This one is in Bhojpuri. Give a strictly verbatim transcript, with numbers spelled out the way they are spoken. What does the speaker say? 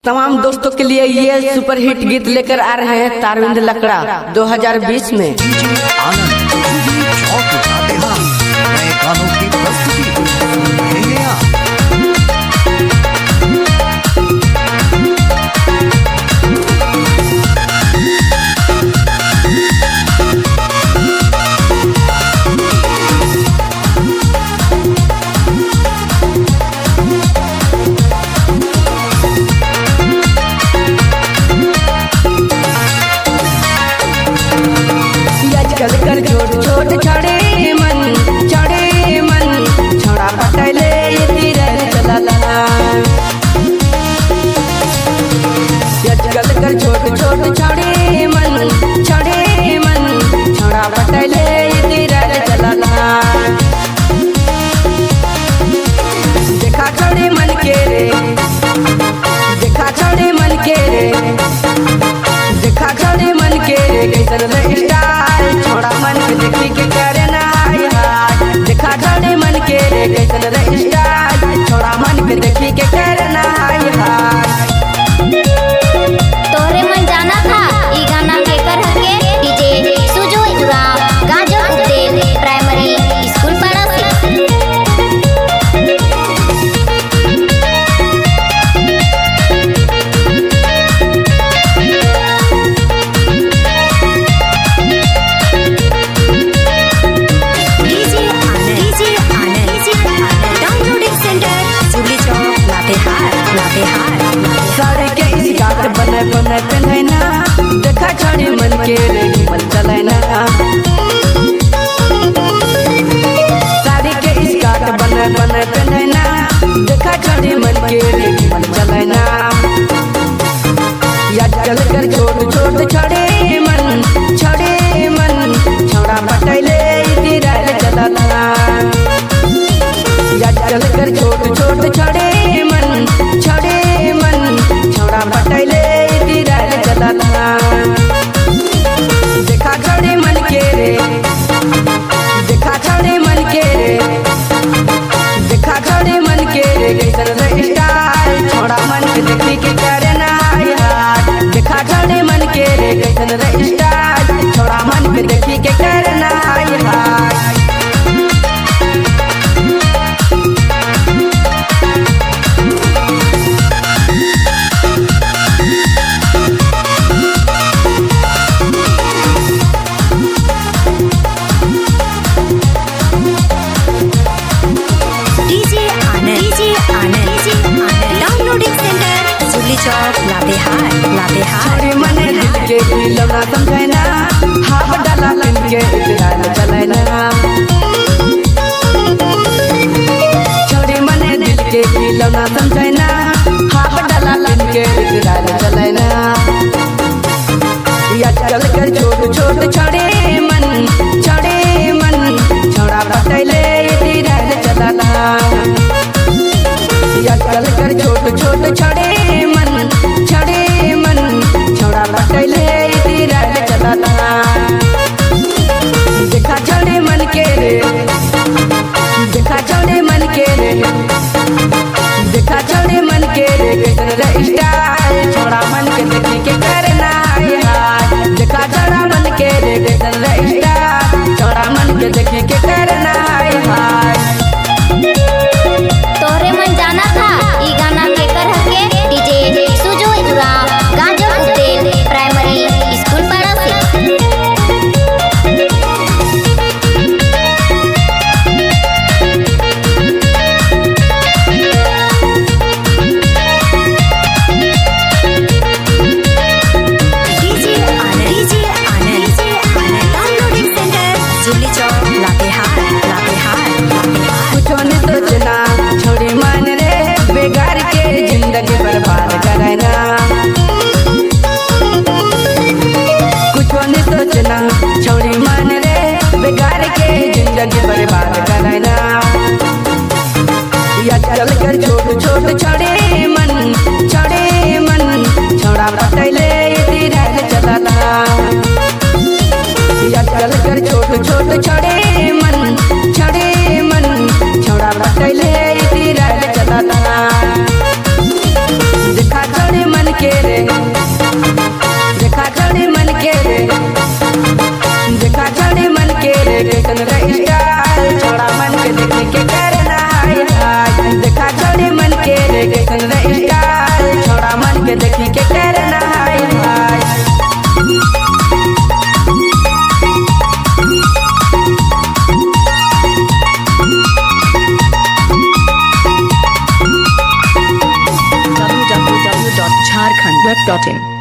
तमाम दोस्तों के लिए ये सुपर हिट गीत लेकर आ रहे हैं तारविंद लकड़ा दो हज़ार बीस में। चल कर छोट छोट छड़े मन छड़े मन छोड़ा पटले चला चल कर छोट छोट छड़े मन छड़े मन छोड़ा पटले चला देखा छड़े मन के रे देखा छड़े मन के रे देखा छड़े मन के रे कैसन स्टाइल छोड़ा मन के देखी के करे ना यार देखा छड़े मन के रे कैसन स्टाइल छोड़ा मन के देखी के करे ना यार। तोरे मन जाना था ई गाना केकर हके डीजे सुजो उराव गाजो उदेल प्राइमरी स्कूल पड़ोसी। साड़ी के स्कार्ट बने बने पहने ना देखा छड़ी मन के रे मन चले ना साड़ी के स्कार्ट बने बने पहने ना देखा छड़ी मन के रे मन चले ना या चल कर छोट छोट छड़े मन छड़े मन छोड़ा पटले तिराल चला या चल कर छोट छोट छड़े मन छड़े मन छोड़ा पटले तिराल चला देखा छड़े मन के रे देखा छड़े मन के रे देखा छड़े मन के रे कैसन स्टाइल छोड़ा मन के देखी के करे ना यार देखा छड़े मन के रे कैसन स्टाइल छोड़ा मन के देखी के करे ना यार। छोड़ी मने दिल के खिलौना समझे ना हाफ डाला लिन के इतराल चले ना छोड़ी मने दिल के खिलौना समझे ना हाफ डाला लिन के इतराल चले ना या चल कर छोट छोट छड़े मन छड़े मन छोड़ा पटले तिराल चला या चल कर छोट छोट छड़े मन छड़े मन छोड़ा पटले तिराल चला के रे देखा छोड़ी मन के रे देखा छोड़ी मन के रे कैसन रे स्टाइल छोड़ा मन के देखी के करना हाय हाय देखा छोड़ी मन के रे कैसन रे स्टाइल छोड़ा मन के देखी के करना हाय हाय w w w dot jharkhand web dot in